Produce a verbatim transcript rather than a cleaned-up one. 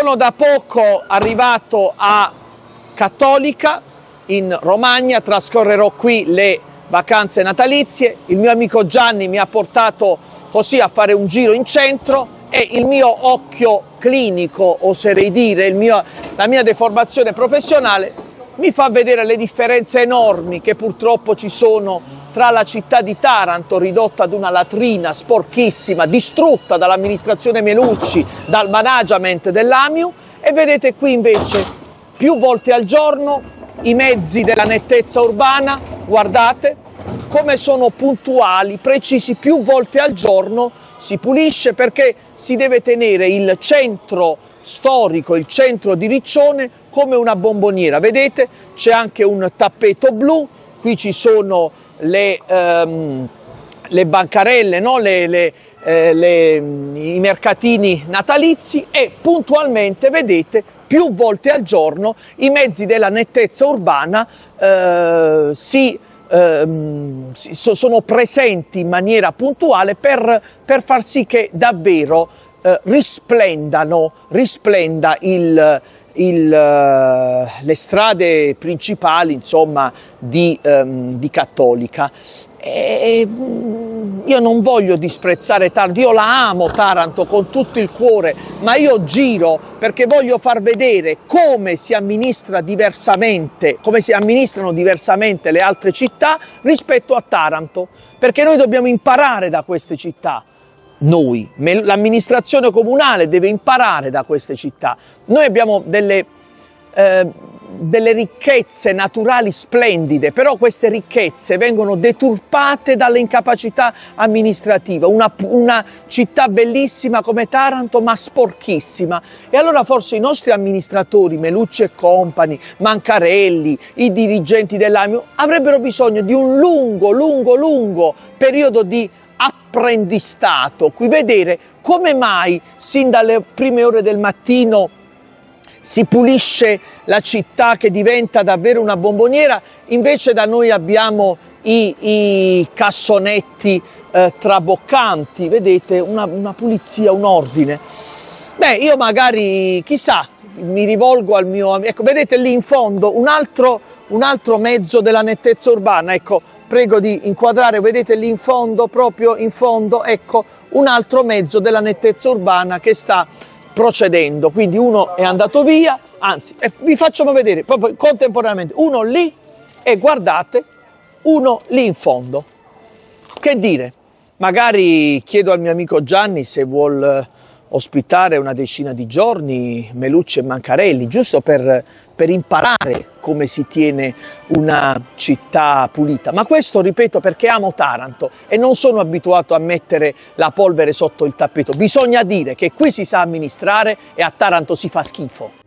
Sono da poco arrivato a Cattolica in Romagna, trascorrerò qui le vacanze natalizie. Il mio amico Gianni mi ha portato così a fare un giro in centro e il mio occhio clinico, oserei dire, il mio, la mia deformazione professionale mi fa vedere le differenze enormi che purtroppo ci sono tra la città di Taranto, ridotta ad una latrina sporchissima, distrutta dall'amministrazione Melucci, dal management dell'Amiu, e vedete qui invece più volte al giorno i mezzi della nettezza urbana, guardate come sono puntuali, precisi, più volte al giorno si pulisce, perché si deve tenere il centro storico, il centro di Riccione come una bomboniera. Vedete, c'è anche un tappeto blu, qui ci sono le, ehm, le bancarelle, no? le, le, eh, le, i mercatini natalizi, e puntualmente, vedete, più volte al giorno i mezzi della nettezza urbana eh, si, eh, si, sono presenti in maniera puntuale per, per far sì che davvero eh, risplendano, risplenda il, il, le strade principali, insomma, di, um, di Cattolica. E io non voglio disprezzare Taranto, io la amo Taranto con tutto il cuore, ma io giro perché voglio far vedere come si amministra diversamente, come si amministrano diversamente le altre città rispetto a Taranto, perché noi dobbiamo imparare da queste città. Noi, l'amministrazione comunale deve imparare da queste città. Noi abbiamo delle, eh, delle ricchezze naturali splendide, però queste ricchezze vengono deturpate dalle incapacità amministrative. Una, una città bellissima come Taranto, ma sporchissima. E allora forse i nostri amministratori, Melucci e Company, Mancarelli, i dirigenti dell'Amiu, avrebbero bisogno di un lungo, lungo, lungo periodo di apprendistato, qui vedere come mai sin dalle prime ore del mattino si pulisce la città che diventa davvero una bomboniera, invece da noi abbiamo i, i cassonetti eh, traboccanti, vedete, una, una pulizia, un ordine. Beh, io magari, chissà, mi rivolgo al mio, ecco, vedete lì in fondo un altro, un altro mezzo della nettezza urbana, ecco. Prego di inquadrare, vedete lì in fondo, proprio in fondo, ecco, un altro mezzo della nettezza urbana che sta procedendo. Quindi uno è andato via, anzi, eh, vi facciamo vedere proprio contemporaneamente, uno lì e guardate, uno lì in fondo. Che dire, magari chiedo al mio amico Gianni se vuol ospitare una decina di giorni Melucci e Mancarelli, giusto per, per imparare come si tiene una città pulita. Ma questo, ripeto, perché amo Taranto e non sono abituato a mettere la polvere sotto il tappeto. Bisogna dire che qui si sa amministrare e a Taranto si fa schifo.